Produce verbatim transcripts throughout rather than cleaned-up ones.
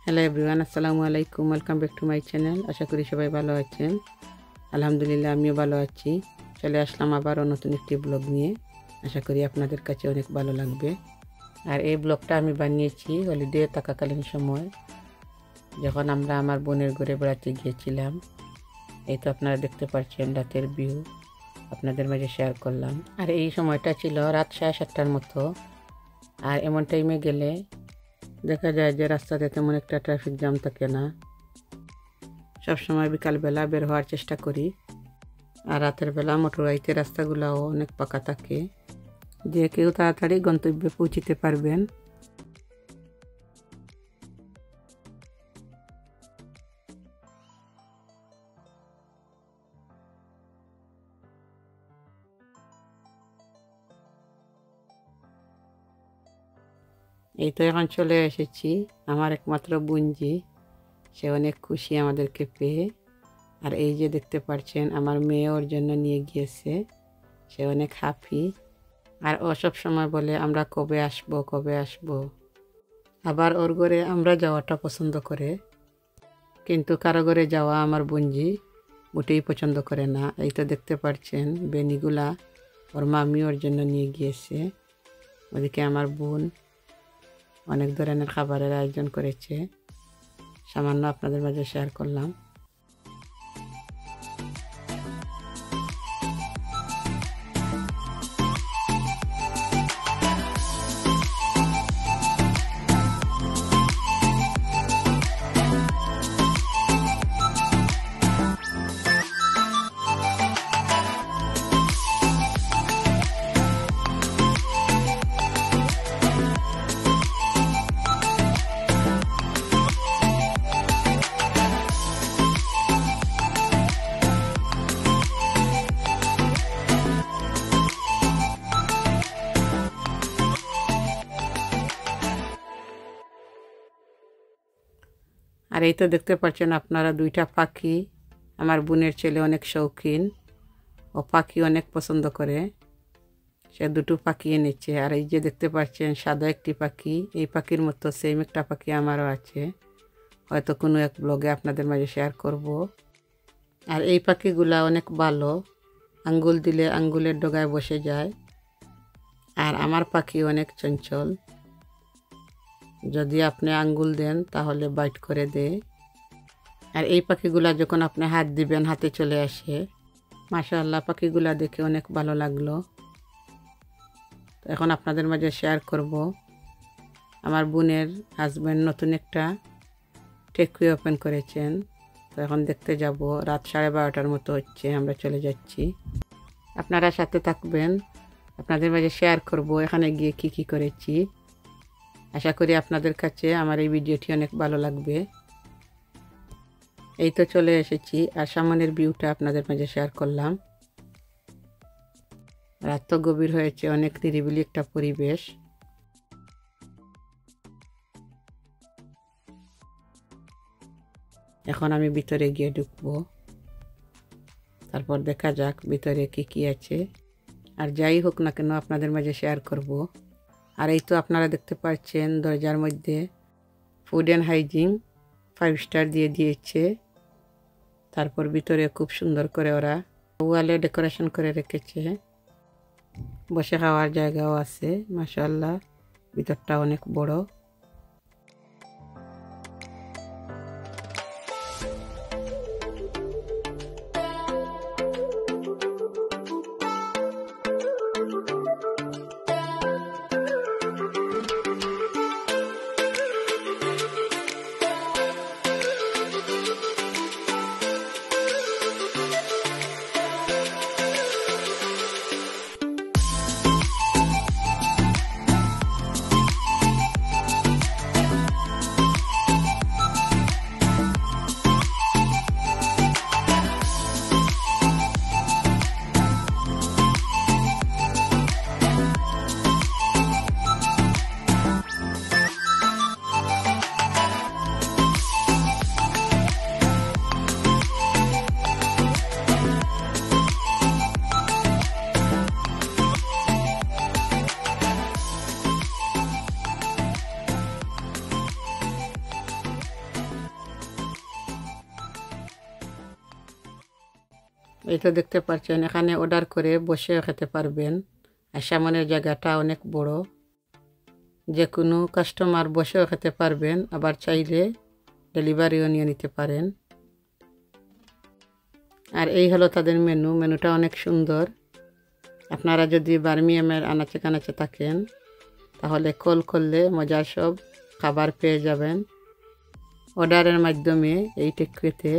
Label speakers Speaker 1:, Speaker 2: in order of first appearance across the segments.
Speaker 1: Hello everyone, আসসালামু আলাইকুম। Welcome back to my channel. আশা করি সবাই ভালো আছেন। আলহামদুলিল্লাহ আমিও ভালো আছি। চলে আসলাম আবারও নতুন একটি ব্লগ নিয়ে। আশা করি আপনাদের কাছে অনেক ভালো লাগবে। আর এই ব্লগটা আমি বানিয়েছি হলিডে থাকাকালীন সময়, যখন আমরা আমার বোনের ঘরে বেড়াতে গিয়েছিলাম। এই তো আপনারা দেখতে পাচ্ছেন রাতের ভিউ, আপনাদের মাঝে শেয়ার করলাম। আর এই সময়টা ছিল রাত সাড়ে সাতটার মতো। আর এমন টাইমে গেলে দেখা যায় যে রাস্তাতে তেমন একটা ট্রাফিক জ্যাম থাকে না। সবসময় বিকালবেলা বের হওয়ার চেষ্টা করি। আর রাতের বেলা মোটরওয়াইতে রাস্তাগুলোও অনেক পাকা থাকে, যে কেউ তাড়াতাড়ি গন্তব্যে পৌঁছিতে পারবেন। এই তো এখন চলে এসেছি আমার একমাত্র বোনজি। সে অনেক খুশি আমাদেরকে পেয়ে। আর এই যে দেখতে পাচ্ছেন আমার মেয়ে ওর জন্য নিয়ে গিয়েছে, সে অনেক হ্যাপি। আর ও সব সময় বলে আমরা কবে আসবো কবে আসবো। আবার ওর ঘরে আমরা যাওয়াটা পছন্দ করে, কিন্তু কারো ঘরে যাওয়া আমার বোনজি মোটেই পছন্দ করে না। এই তো দেখতে পাচ্ছেন বেনিগুলা ওর মামি ওর জন্য নিয়ে গিয়েছে। ওদিকে আমার বোন অনেক ধরনের খাবারের আয়োজন করেছে, সামান্য আপনাদের মাঝে শেয়ার করলাম। আর এই তো দেখতে পাচ্ছেন আপনারা দুইটা পাখি। আমার বোনের ছেলে অনেক শৌখিন, ও পাখি অনেক পছন্দ করে, সে দুটো পাখি এনেছে। আর এই যে দেখতে পাচ্ছেন সাদা একটি পাখি, এই পাখির মতো সেম একটা পাখি আমারও আছে, হয়তো কোনো এক ব্লগে আপনাদের মাঝে শেয়ার করব। আর এই পাখিগুলা অনেক ভালো, আঙ্গুল দিলে আঙ্গুলের ডগায় বসে যায়। আর আমার পাখি অনেক চঞ্চল, যদি আপনি আঙ্গুল দেন তাহলে বাইট করে দেয়। আর এই পাখিগুলা যখন আপনি হাত দিবেন হাতে চলে আসে। মাশাআল্লাহ, পাখিগুলা দেখে অনেক ভালো লাগলো। তো এখন আপনাদের মাঝে শেয়ার করব আমার বোনের হাজব্যান্ড নতুন একটা টেকওয়ে ওপেন করেছেন। তো এখন দেখতে যাব, রাত সাড়ে বারোটার মতো হচ্ছে, আমরা চলে যাচ্ছি। আপনারা সাথে থাকবেন, আপনাদের মাঝে শেয়ার করব এখানে গিয়ে কি কি করেছি। আশা করি আপনাদের কাছে আমার এই ভিডিওটি অনেক ভালো লাগবে। এই তো চলে এসেছি, আর সামনের ভিউটা আপনাদের মাঝে শেয়ার করলাম। রাত তো গভীর হয়েছে, অনেক নিরিবিলি একটা পরিবেশ। এখন আমি ভিতরে গিয়ে ঢুকবো, তারপর দেখা যাক ভিতরে কি কি আছে। আর যাই হোক না কেন আপনাদের মাঝে শেয়ার করব। আর এই তো আপনারা দেখতে পাচ্ছেন দরজার মধ্যে food and hygiene five star দিয়ে দিয়েছে। তারপর ভিতরে খুব সুন্দর করে ওরা ওয়ালে ডেকোরেশন করে রেখেছে, বসে খাওয়ার জায়গাও আছে। মাশাআল্লাহ, ভিতরটা অনেক বড়। এই তো দেখতে পাচ্ছেন এখানে অর্ডার করে বসেও খেতে পারবেন। আর সামনের জায়গাটা অনেক বড়, যে কোনো কাস্টমার বসেও খেতে পারবেন, আবার চাইলে ডেলিভারিও নিয়ে নিতে পারেন। আর এই হলো তাদের মেনু। মেনুটা অনেক সুন্দর। আপনারা যদি বার্মিংহামের আনাচে কানাচে থাকেন তাহলে কল করলে মজার সব খাবার পেয়ে যাবেন অর্ডারের মাধ্যমে। এই টেকওয়েতে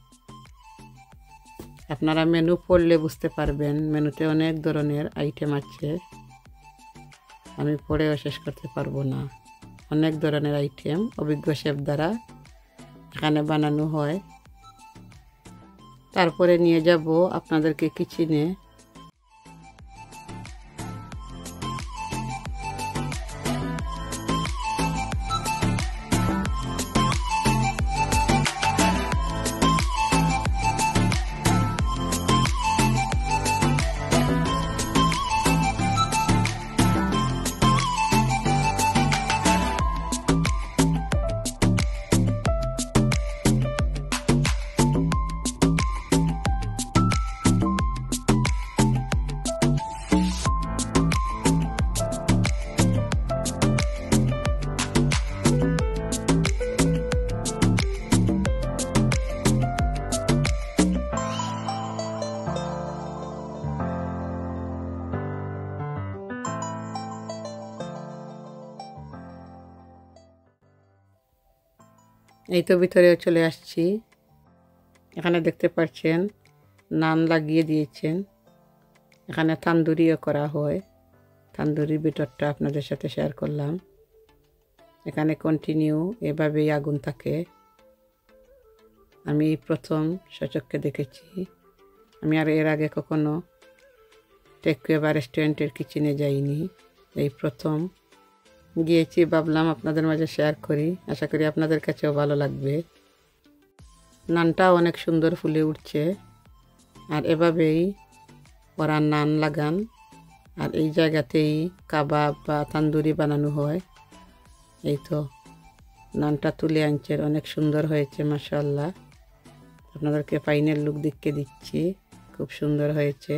Speaker 1: আপনারা মেনু পড়লে বুঝতে পারবেন মেনুতে অনেক ধরনের আইটেম আছে, আমি পড়েও শেষ করতে পারবো না। অনেক ধরনের আইটেম অভিজ্ঞ শেফ দ্বারা এখানে বানানো হয়। তারপরে নিয়ে যাব আপনাদেরকে কিচেনে। এই তো ভিতরে চলে আসছি। এখানে দেখতে পাচ্ছেন নান লাগিয়ে দিয়েছেন। এখানে তান্দুরিও করা হয়। তান্দুরির ভিতরটা আপনাদের সাথে শেয়ার করলাম। এখানে কন্টিনিউ এভাবেই আগুন থাকে। আমি প্রথম সচক্ষে দেখেছি। আমি আর এর আগে কখনো টেকওয়ে বা রেস্টুরেন্টের কিচেনে যাইনি, এই প্রথম গিয়েছি। ভাবলাম আপনাদের মাঝে শেয়ার করি, আশা করি আপনাদের কাছেও ভালো লাগবে। নানটাও অনেক সুন্দর ফুলে উঠছে। আর এভাবেই ওরা নান লাগান। আর এই জায়গাতেই কাবাব বা তান্দুরি বানানো হয়। এই তো নানটা তুলে আনছে, অনেক সুন্দর হয়েছে মাশাআল্লাহ। আপনাদেরকে ফাইনাল লুক দেখে দিচ্ছি, খুব সুন্দর হয়েছে।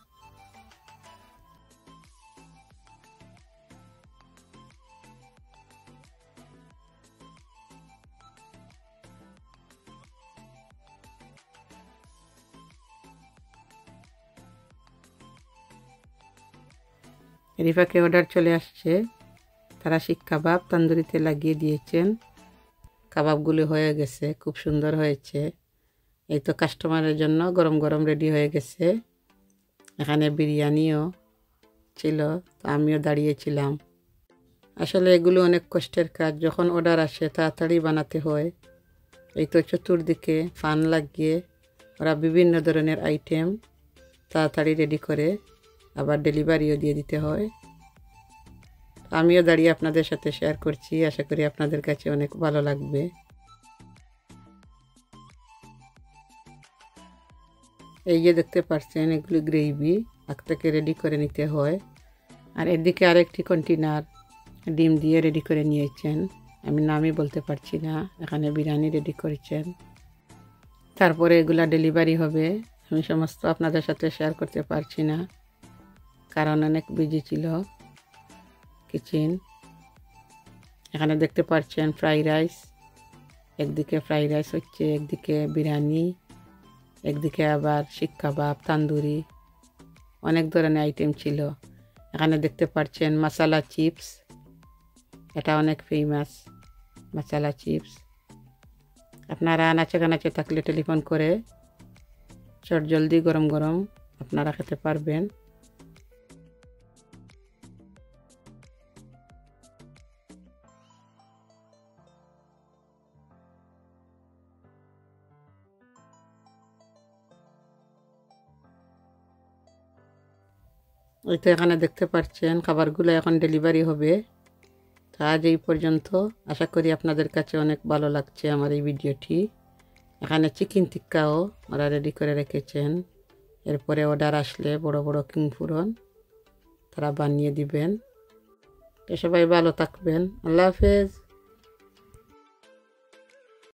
Speaker 1: রিফাকে অর্ডার চলে আসছে। তারা শিক কাবাব তান্দুরিতে লাগিয়ে দিয়েছেন। কাবাবগুলো হয়ে গেছে, খুব সুন্দর হয়েছে। এই তো কাস্টমারের জন্য গরম গরম রেডি হয়ে গেছে। এখানে বিরিয়ানিও ছিল, তো আমিও দাঁড়িয়েছিলাম। আসলে এগুলো অনেক কষ্টের কাজ। যখন অর্ডার আসে তাড়াতাড়ি বানাতে হয়। এই তো চতুর্দিকে ফান লাগিয়ে ওরা বিভিন্ন ধরনের আইটেম তাড়াতাড়ি রেডি করে, আবার ডেলিভারিও দিয়ে দিতে হয়। আমিও দাঁড়িয়ে আপনাদের সাথে শেয়ার করছি, আশা করি আপনাদের কাছে অনেক ভালো লাগবে। এই যে দেখতে পাচ্ছেন এগুলি গ্রেভি আগ থেকে রেডি করে নিতে হয়। আর এদিকে আরেকটি কন্টেনার ডিম দিয়ে রেডি করে নিয়েছেন, আমি নামই বলতে পারছি না। এখানে বিরিয়ানি রেডি করেছেন। তারপরে এগুলা ডেলিভারি হবে। আমি সমস্ত আপনাদের সাথে শেয়ার করতে পারছি না, কারণ অনেক বিজি ছিল কিচেন। এখানে দেখতে পাচ্ছেন ফ্রাই রাইস, একদিকে ফ্রাই রাইস হচ্ছে, একদিকে বিরিয়ানি, একদিকে আবার শিক কাবাব, তান্দুরি, অনেক ধরনের আইটেম ছিল। এখানে দেখতে পাচ্ছেন মশলা চিপস, এটা অনেক ফেমাস মশলা চিপস। আপনারা আনাচে কানাচে থাকলে টেলিফোন করে চট জলদি গরম গরম আপনারা খেতে পারবেন। এই তো এখানে দেখতে পাচ্ছেন খাবারগুলো এখন ডেলিভারি হবে। তো আজ এই পর্যন্ত। আশা করি আপনাদের কাছে অনেক ভালো লাগছে আমার এই ভিডিওটি। এখানে চিকেন টিক্কাও ওরা রেডি করে রেখেছেন। এরপরে অর্ডার আসলে বড় বড় কিংফুরন তারা বানিয়ে দিবেন। তো সবাই ভালো থাকবেন। আল্লাহ হাফেজ।